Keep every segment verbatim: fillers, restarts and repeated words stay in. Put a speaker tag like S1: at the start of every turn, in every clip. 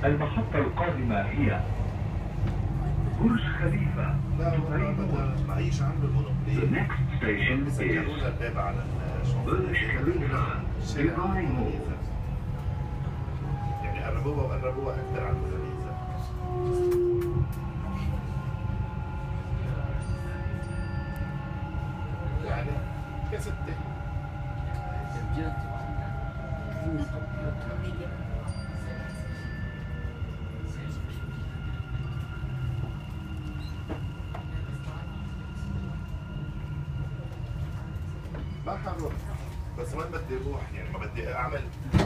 S1: المحطة القادمة هي برج خليفة.
S2: لا والله معيش عنده المونوبلي.
S1: The next station is
S2: الباب على
S1: برج خليفة.
S2: يعني قربوها وقربوها أكثر عن الخليفة. يعني كستة. ما حروح بس وين بدي اروح يعني ما بدي اعمل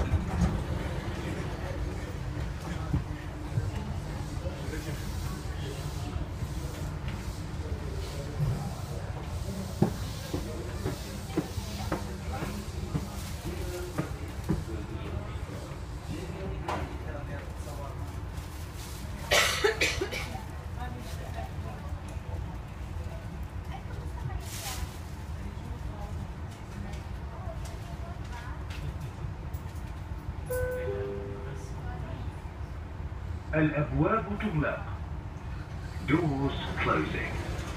S1: الأبواب تغلق. Doors closing.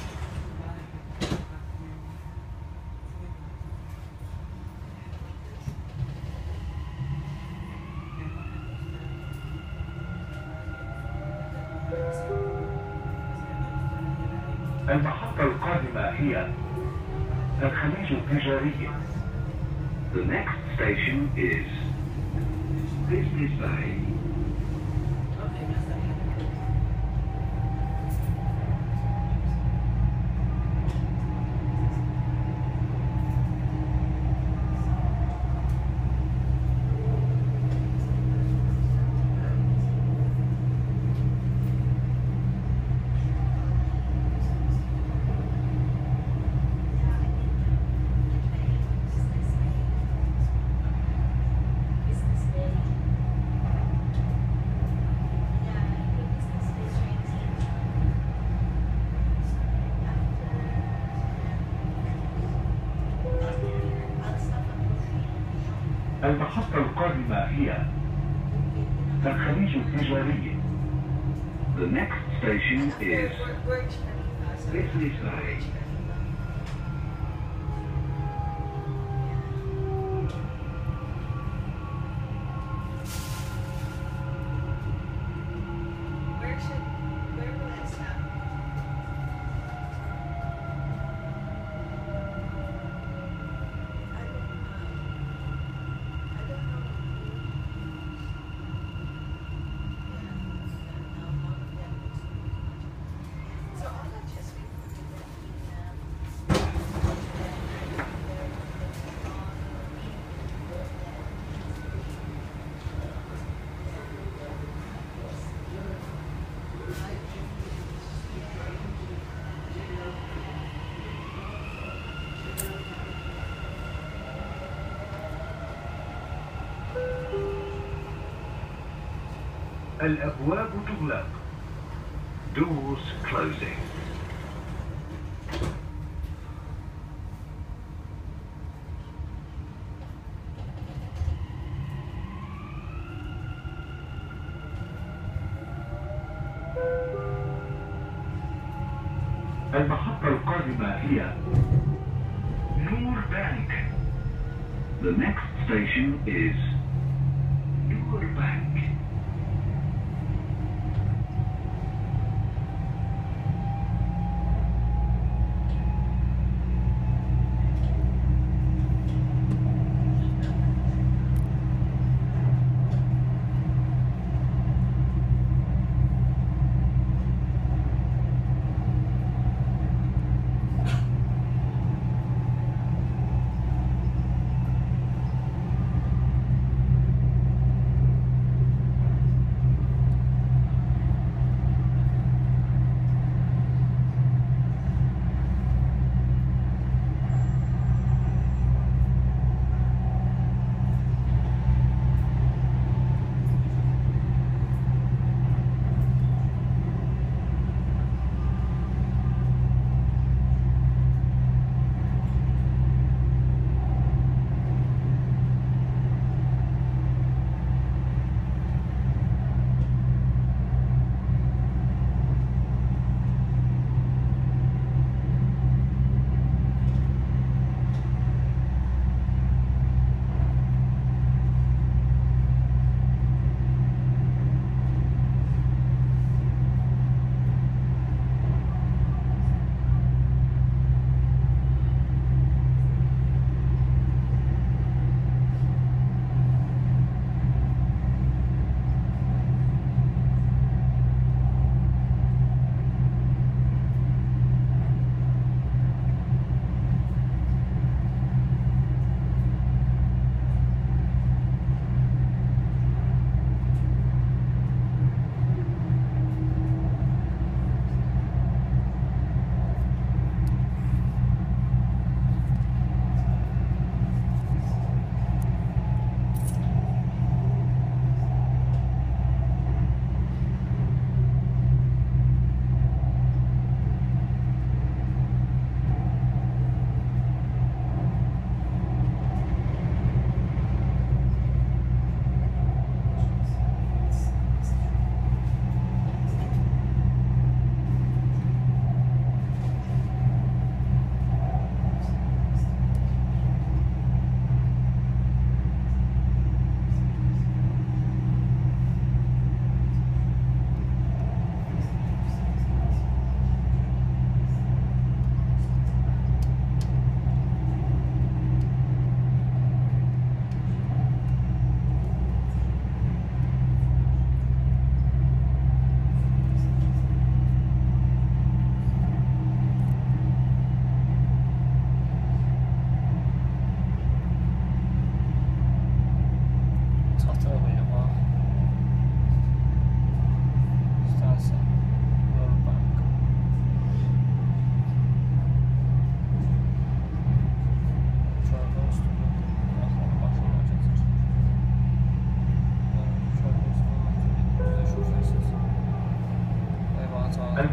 S1: المحطة القادمة هي الخليج التجاري. The next station is Business Bay. المحطة القادمة هي الخليج التجاري. The next station is Business Bay. الأبواب تغلق. Doors closing. المحطة القادمة هي نور بانك. The next station is نور بانك.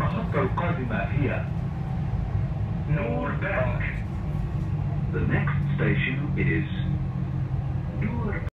S1: المحطة القادمة هي نور بانك. The next station is نور